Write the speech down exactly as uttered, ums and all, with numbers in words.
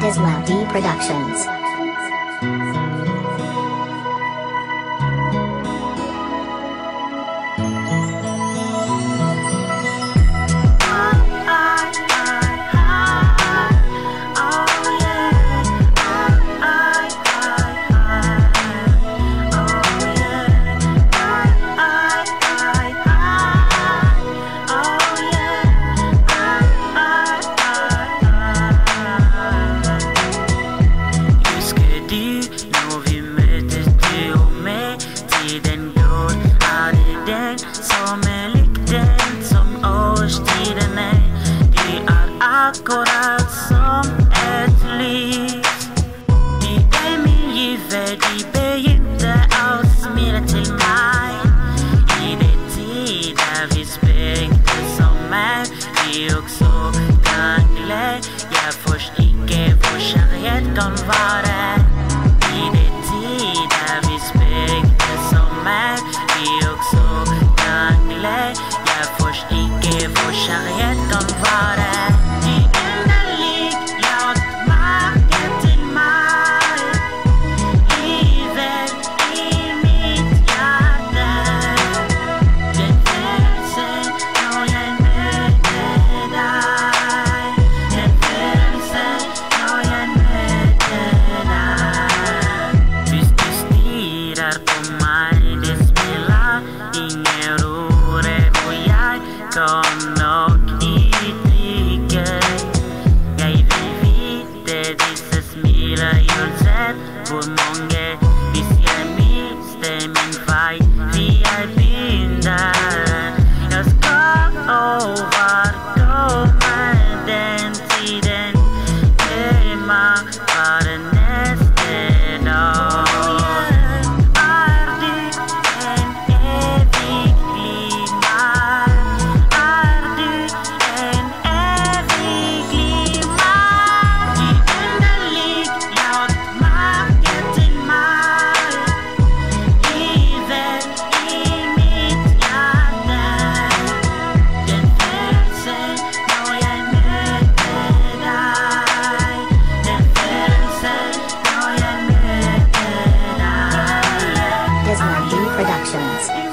Islam D Productions. Akkurat som ett liv. De er min giver, de begynte å smile til meg. I det tider vi spekte som er vi også gangle. Jeg forstår ikke hvor kjærlighet kan vare. I det tider vi spekte som er vi også gangle. Jeg forstår ikke hvor kjærlighet kan vare. Kom nok ikke. Jeg vil vite disse smiler uansett hvor mange. Hvis jeg mister min vei, vil jeg begynne. Jeg skal overkomme den tiden. Tema bare neste dag. Islam D Productions.